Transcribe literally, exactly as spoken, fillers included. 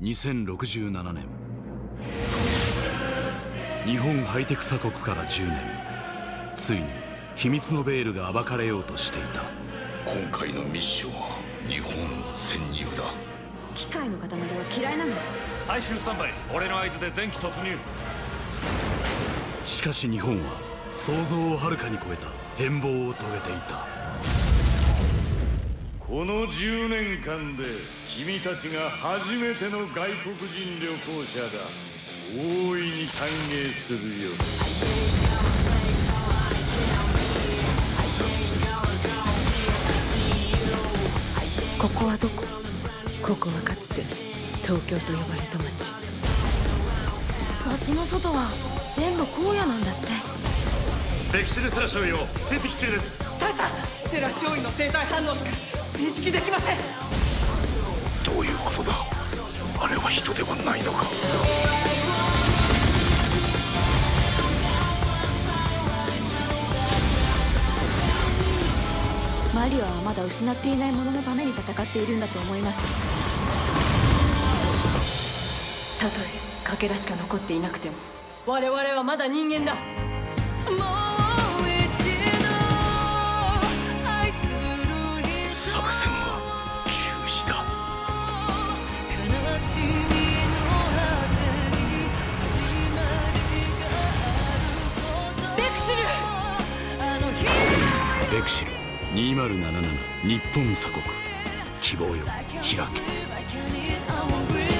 にせんろくじゅうななねん、日本ハイテク鎖国からじゅうねん、ついに秘密のベールが暴かれようとしていた。 今回のミッションは日本潜入だ。 機械の塊は嫌いなの。 最終スタンバイ、俺の合図で前期突入。 しかし日本は想像をはるかに超えた変貌を遂げていた。 このじゅうねんかんで君たちが初めての外国人旅行者だ。大いに歓迎するよ。 ここはどこ？ここはかつて東京と呼ばれた町。 町の外は全部荒野なんだって。 ベクシルセラ少尉を追跡中です。 大佐、セラ少尉の生体反応しか認識できません。 どういうことだ。あれは人ではないのか。 マリオはまだ失っていないもののために戦っているんだと思います。 たとえかけらしか残っていなくても我々はまだ人間だ。 作戦は中止だ。 ベクシルベクシルにせんななじゅうなな日本鎖国、希望よ開け。